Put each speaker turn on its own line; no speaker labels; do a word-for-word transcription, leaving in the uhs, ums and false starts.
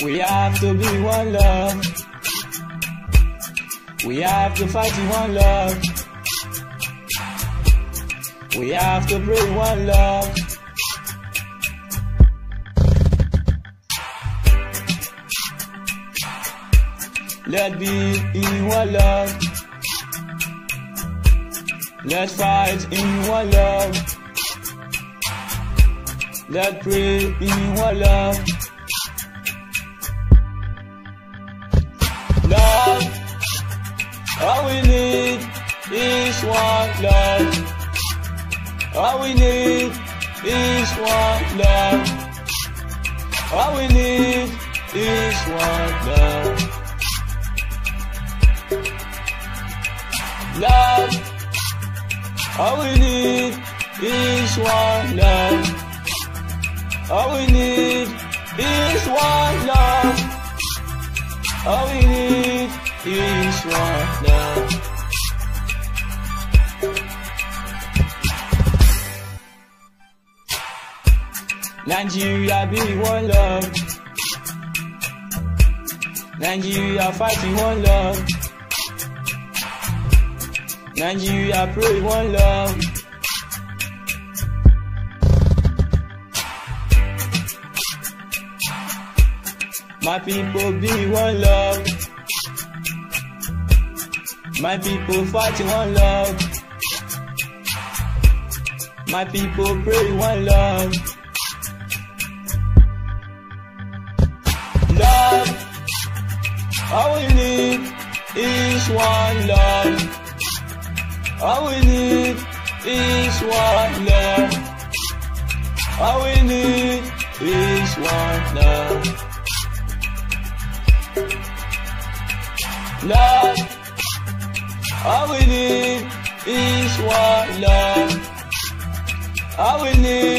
We have to be one love. We have to fight in one love. We have to pray one love. Let's be in one love. Let's fight in one love. Let's pray in one love. Love, all we need is one love. All we need is one love. All we need is one love. Love, all we need is one love. All we need is one love. All we need is one love. Nigeria be one love. Nigeria fighting one love. Nigeria pray one love. My people be one love. My people fighting one love. My people pray one love. Love, all we need is one love. All we need is one love. All we need is one love. Love, all we need is one love. All we need